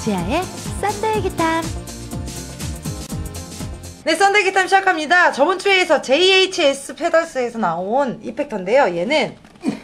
지아의 썬데이 기탐. 네, 썬데이 기탐 시작합니다. 저번 주에서 JHS 페더스에서 나온 이펙터인데요. 얘는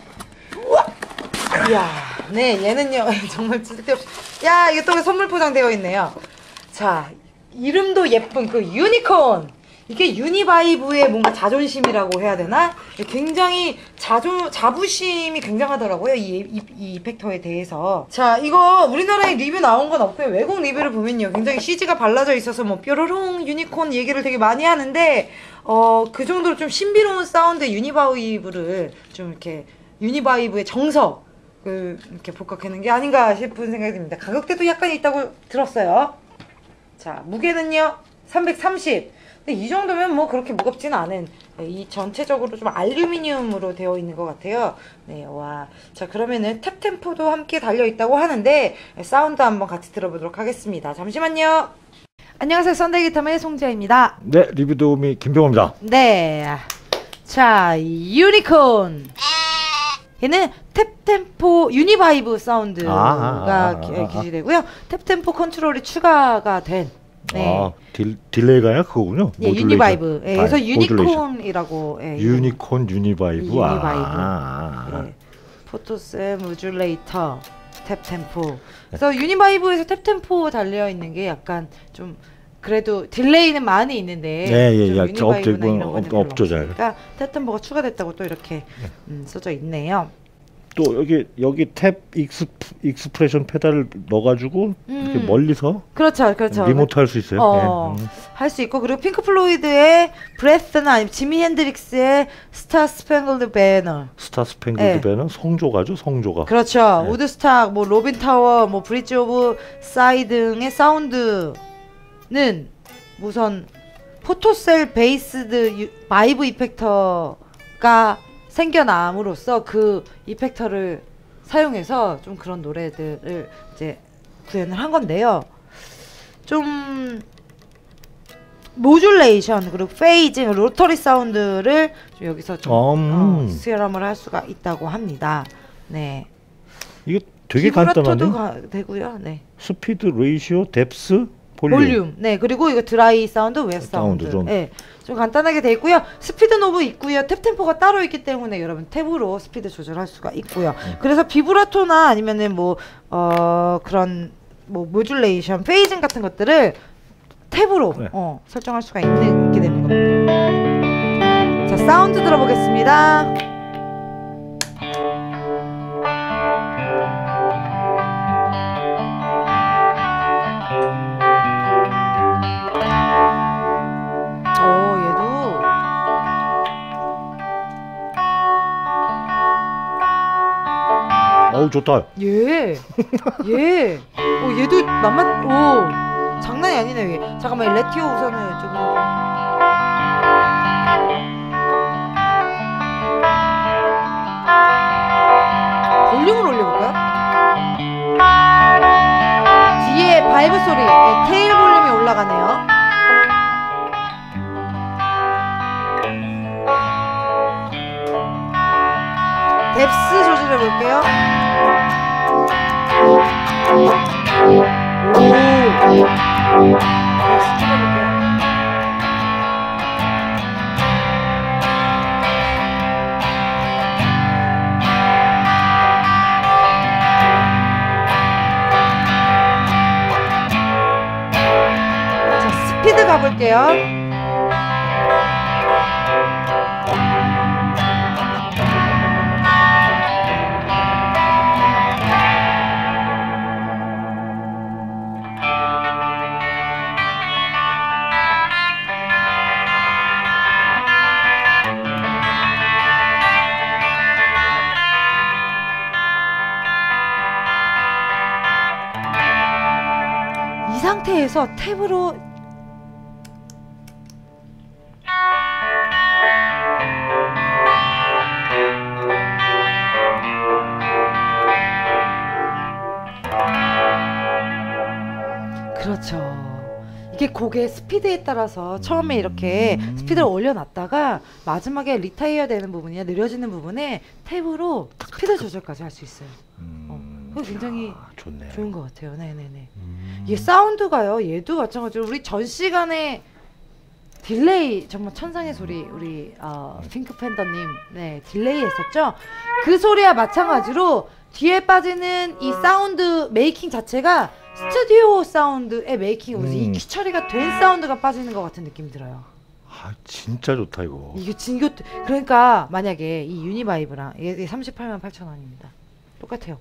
이야, 네, 얘는요 정말 쓸데없이 야, 이게 또 선물 포장되어 있네요. 자, 이름도 예쁜 그 유니콘. 이게 유니바이브의 뭔가 자존심이라고 해야 되나? 굉장히 자부심이 굉장하더라고요. 이 이펙터에 대해서. 자, 이거 우리나라에 리뷰 나온 건 없고요. 외국 리뷰를 보면요, 굉장히 CG가 발라져 있어서 뭐 뾰로롱 유니콘 얘기를 되게 많이 하는데 그 정도로 좀 신비로운 사운드 유니바이브를 좀 이렇게 유니바이브의 정석 이렇게 복각하는 게 아닌가 싶은 생각이 듭니다. 가격대도 약간 있다고 들었어요. 자, 무게는요 330. 근데 이 정도면 뭐 그렇게 무겁지는 않은, 이 전체적으로 좀 알루미늄으로 되어 있는 것 같아요. 네, 와. 자, 그러면은 탭템포도 함께 달려있다고 하는데 사운드 한번 같이 들어보도록 하겠습니다. 잠시만요. 안녕하세요, 썬데이 기탐의 송지아입니다. 네, 리뷰 도우미 김병호입니다. 네, 자, 유니콘. 얘는 탭템포 유니바이브 사운드가 기재되고요. 탭템포 컨트롤이 추가가 된, 네. 딜레이가 그거군요. 예, 유니바이브. 예, 그래서 유니콘이라고. 예, 유니콘 유니바이브. 유니바이브. 예. 포토셀 모듈레이터 탭템포. 그래서 유니바이브에서 탭템포 달려 있는 게 약간 좀 그래도 딜레이는 많이 있는데 유니바이브나 이런 거는 별로 없으니까 탭템포가 추가됐다고 또 이렇게 써져 있네요. 또 여기 탭 익스프레션 페달을 넣어가지고 이렇게 멀리서 그렇죠. 리모트 할 수 있어요. 할 수 있고, 그리고 핑크 플로이드의 브레스나 아니면 지미 핸드릭스의 스타 스팽글드 배너. 스타 스팽글드 배너 성조가죠, 성조가. 그렇죠. 우드스탁, 뭐 로빈 타워, 뭐 브릿지 오브 사이 등의 사운드는 우선 포토셀 베이스드 바이브 이펙터가 생겨남으로써 그 이펙터를 사용해서 좀 그런 노래들을 이제 구현을 한 건데요. 좀 모듈레이션 그리고 페이징, 로터리 사운드를 좀 여기서 좀 수렴을 할 수가 있다고 합니다. 네. 이게 되게 간단하네. 되고요. 네. 스피드, 레이시오, 뎁스, 볼륨. 네, 그리고 이거 드라이 사운드, 웨 사운드. 네, 좀 간단하게 돼 있고요. 스피드 노브 있고요. 탭템포가 따로 있기 때문에 여러분 탭으로 스피드 조절할 수가 있고요. 그래서 비브라토나 아니면은 뭐 그런 뭐 모듈레이션, 페이징 같은 것들을 탭으로 설정할 수가 있게 되는 겁니다. 자, 사운드 들어보겠습니다. 어우, 좋다. 얘도 장난이 아니네. 얘. 잠깐만, 레티오 우선은 조금. 볼륨을 올려볼까요? 뒤에 바이브 소리, 테일 볼륨이 올라가네요. 뎁스 조절해볼게요. 자, 스피드 가볼게요. 이 상태에서 탭으로 그렇죠. 이게 곡의 스피드에 따라서 처음에 이렇게 스피드를 올려놨다가 마지막에 리타이어 되는 부분이나 느려지는 부분에 탭으로 스피드 조절까지 할 수 있어요. 그거 굉장히 좋네. 좋은 것 같아요. 네네네. 이게 사운드가요. 얘도 마찬가지로 우리 전 시간에 딜레이 정말 천상의 소리 우리 핑크 팬더님 네 딜레이 했었죠. 그 소리와 마찬가지로 뒤에 빠지는 이 사운드 메이킹 자체가 스튜디오 사운드의 메이킹 이 EQ 처리가 된 사운드가 빠지는 것 같은 느낌이 들어요. 아 진짜 좋다 이거. 이게 진교 그러니까 만약에 이 유니바이브랑 이게 388,000원입니다. 똑같아요.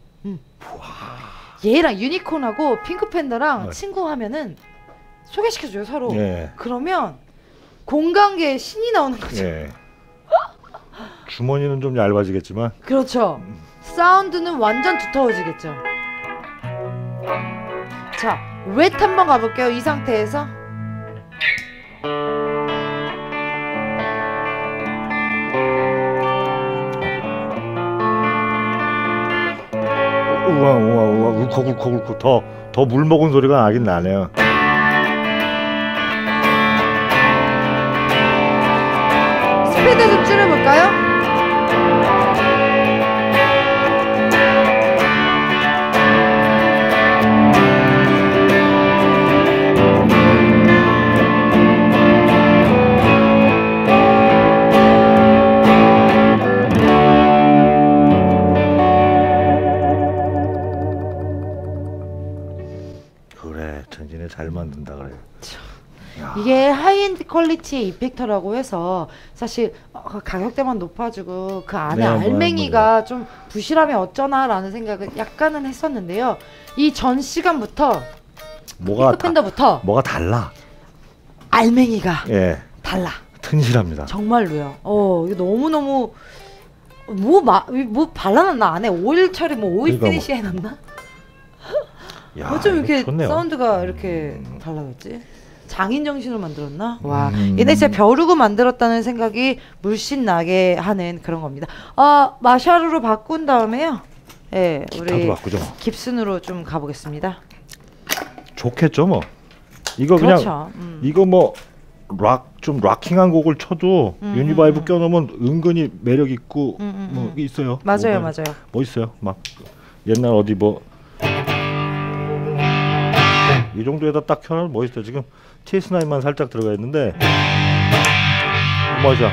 얘랑 유니콘하고 핑크팬더랑 친구하면은 소개시켜줘요 서로. 예. 그러면 공간계에 신이 나오는 거죠. 예. 주머니는 좀 얇아지겠지만. 그렇죠. 사운드는 완전 두터워지겠죠. 자, 웻 한번 가볼게요. 이 상태에서. 우와 울컥울컥 더 물 먹은 소리가 나긴 나네요. 스피드 좀 줄여볼까요? 그래 전진에 잘 만든다 그래. 이게 하이엔드 퀄리티의 이펙터라고 해서 사실 가격대만 높아지고 그 안에 네, 알맹이가 좀 부실하면 어쩌나라는 생각을 약간은 했었는데요. 이 전 시간부터 핑크팬더부터 뭐가 달라. 알맹이가 예. 달라. 튼실합니다. 정말로요. 이거 너무너무 뭐 발라놨나 안에 오일 처리 오일 그러니까 피니시 해놨나? 야, 어쩜 이렇게 좋네요. 사운드가 이렇게 달라졌지? 장인 정신으로 만들었나? 와, 얘네 진짜 벼르고 만들었다는 생각이 물씬 나게 하는 그런 겁니다. 마샤루로 바꾼 다음에요. 예, 우리 바꾸죠. 깁슨으로 좀 가보겠습니다. 좋겠죠 뭐. 이거 그렇죠. 그냥 이거 뭐 좀 락킹한 곡을 쳐도 유니바이브 껴놓으면 은근히 매력 있고 뭐 있어요. 맞아요, 뭐, 맞아요. 뭐 있어요. 막 옛날 어디 뭐 이 정도에다 딱 켜놓으면 뭐 있어요. 지금 TS9만 살짝 들어가 있는데 맞아.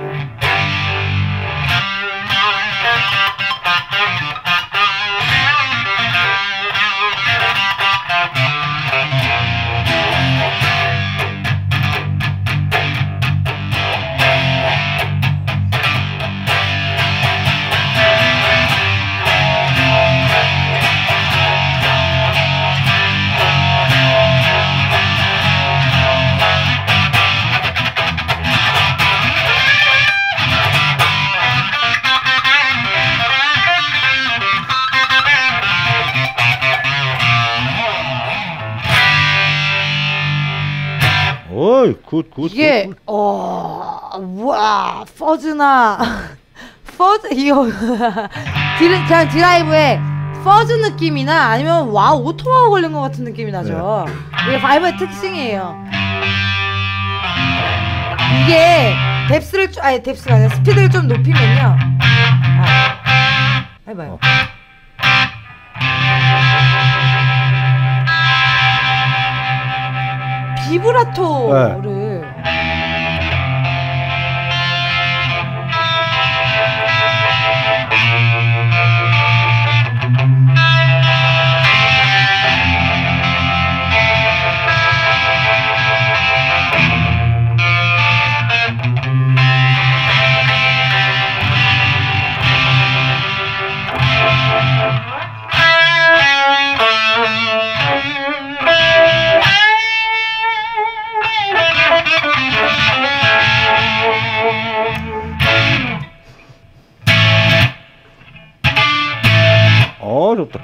어이 굿. 이게 우와 퍼즈나 퍼즈 이거 그냥 드라이브에 퍼즈 느낌이나 아니면 오토마가 걸린 것 같은 느낌이 나죠. 이게 바이브의 특징이에요. 이게 뎁스가 아니라 스피드를 좀 높이면요. 해봐요. 비브라토를 좋다.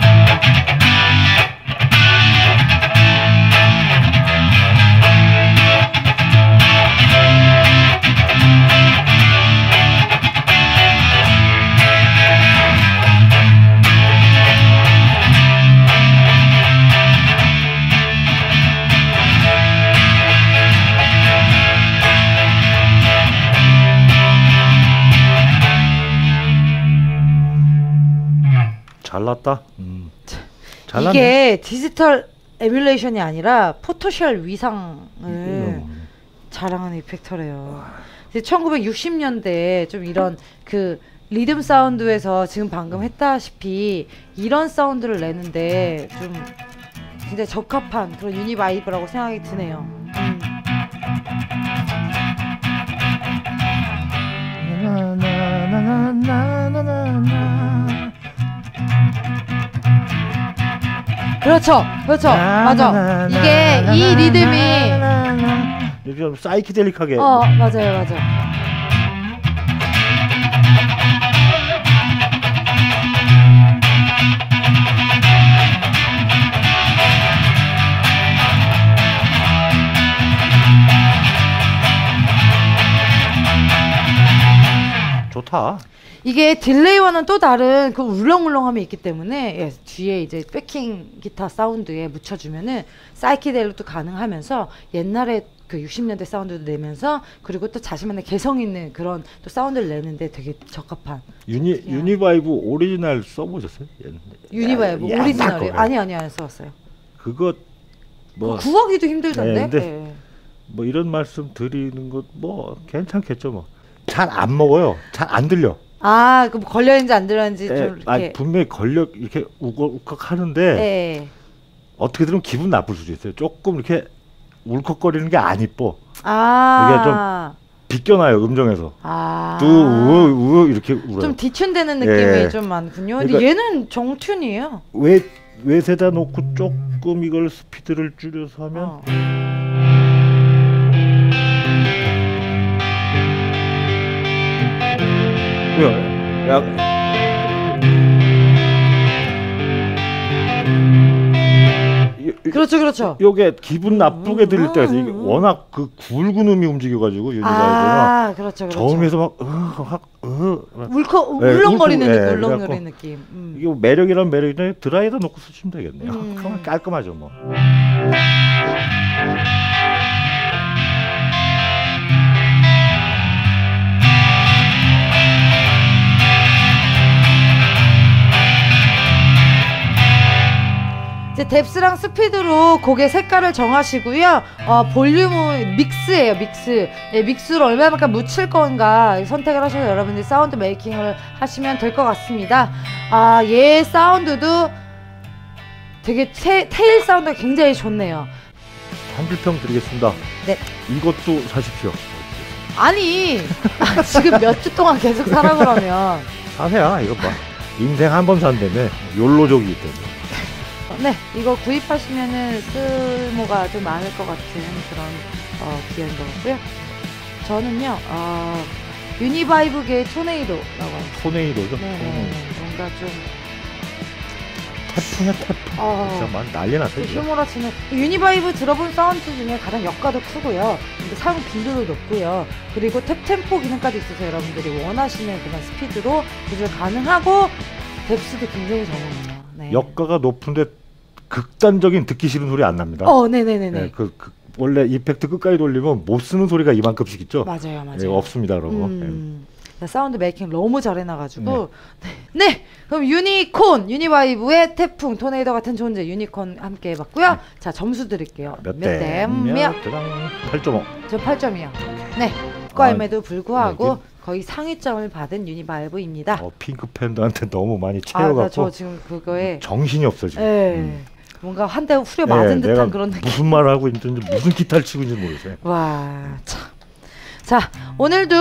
잘났다. 잘났네. 이게 디지털 에뮬레이션이 아니라 포토쉘 위상을 자랑하는 이펙터래요. 1960년대에 좀 이런 그 리듬 사운드에서 지금 방금 했다시피 이런 사운드를 내는데 좀 진짜 적합한 그런 유니바이브라고 생각이 드네요. 그렇죠, 그렇죠, 맞아. 이게 이 리듬이 좀 사이키델릭하게. 맞아요, 맞아. 좋다. 이게 딜레이와는 또 다른 그 울렁울렁함이 있기 때문에 예, 뒤에 이제 백킹 기타 사운드에 묻혀주면은 사이키델릭도 가능하면서 옛날에 그 60년대 사운드도 내면서 그리고 또 자신만의 개성 있는 그런 또 사운드를 내는데 되게 적합한. 유니바이브 오리지널 써보셨어요? 유니바이브 오리지널이 아니 안 써봤어요. 그거 뭐 구하기도 힘들던데. 네, 근데 뭐 이런 말씀 드리는 것 뭐 괜찮겠죠 뭐. 잘 안 먹어요. 잘 안 들려. 그 뭐 걸려있는지 안 들렸는지 좀 이렇게. 분명히 걸려 이렇게 우걱우걱 하는데 어떻게 들으면 기분 나쁠 수도 있어요. 조금 이렇게 울컥거리는 게 안 이뻐. 이게 좀 비껴나요 음정에서. 우 이렇게 울어요. 좀 디튠되는 느낌이 좀 많군요. 근데 그러니까 얘는 정튠이에요. 외세다 놓고 조금 이걸 스피드를 줄여서 하면. 그렇죠. 요게 기분 나쁘게 들릴 때가 있어요. 이게 워낙 그 굵은 음이 움직여가지고 유니바이브가 그렇죠. 저음에서 울렁거리는 느낌. 이게 매력이란 매력인데 드라이에다 놓고 쓰시면 되겠네요. 그러면 깔끔하죠 뭐. 이제 뎁스랑 스피드로 곡의 색깔을 정하시고요. 볼륨은 믹스예요, 믹스. 믹스를 얼마만큼 묻힐 건가 선택을 하셔서 여러분들이 사운드 메이킹을 하시면 될 것 같습니다. 얘 사운드도 되게 테일 사운드가 굉장히 좋네요. 한 줄평 드리겠습니다. 네. 이것도 사십시오. 아니, 지금 몇 주 동안 계속 사라 그러면. 사세요, 이거 봐. 인생 한 번 산다며. 욜로족이기 때문에. 네, 이거 구입하시면은 쓸모가 좀 많을 것 같은 그런 기어인 것 같고요. 저는요, 유니바이브계의 토네이도라고 합니다. 토네이도죠? 네, 뭔가 좀 태풍이야 태풍. 진짜 난리 났어요. 휘몰아치는 유니바이브 들어본 사운드 중에 가장 역가도 크고요. 근데 사용 빈도도 높고요. 그리고 탭템포 기능까지 있어서 여러분들이 원하시는 그런 스피드로 조절 가능하고 뎁스도 굉장히 적응해요. 네. 역가가 높은데 극단적인 듣기 싫은 소리 안 납니다. 네네네네. 네, 원래 이펙트 끝까지 돌리면 못 쓰는 소리가 이만큼씩 있죠. 맞아요. 네, 없습니다, 그러고. 사운드 메이킹 너무 잘해놔가지고. 네, 그럼 유니바이브의 태풍, 토네이도 같은 존재 유니콘 함께 해봤고요. 자, 점수 드릴게요. 몇 대? 8.5. 저 8점이요. 네, 과임에도 불구하고 거의 상위점을 받은 유니바이브입니다. 핑크 팬더한테 너무 많이 채워갖고. 저 지금 그거에 정신이 없어 지금. 뭔가 한 대 후려 맞은 듯한 그런 느낌. 무슨 말을 하고 있는지 무슨 기타를 치고 있는지 모르겠어요. 와, 참. 자, 오늘도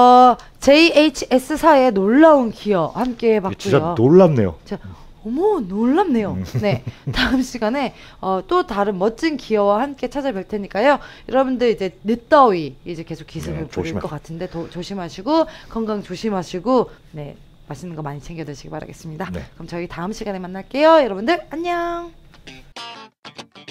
JHS사의 놀라운 기어 함께 해봤고요. 진짜 놀랍네요. 어머, 놀랍네요. 네, 다음 시간에 또 다른 멋진 기어와 함께 찾아뵐 테니까요. 여러분들 이제 늦더위 이제 계속 기승을 부릴 것 같은데 조심하시고 건강 조심하시고 네, 맛있는 거 많이 챙겨 드시기 바라겠습니다. 그럼 저희 다음 시간에 만날게요. 여러분들 안녕.